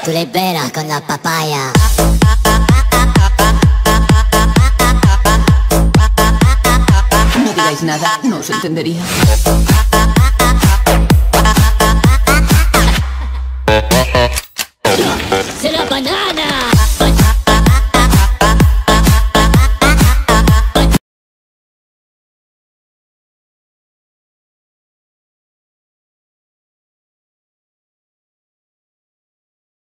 Tú le veras con la papaya. No digáis nada, no os entendería.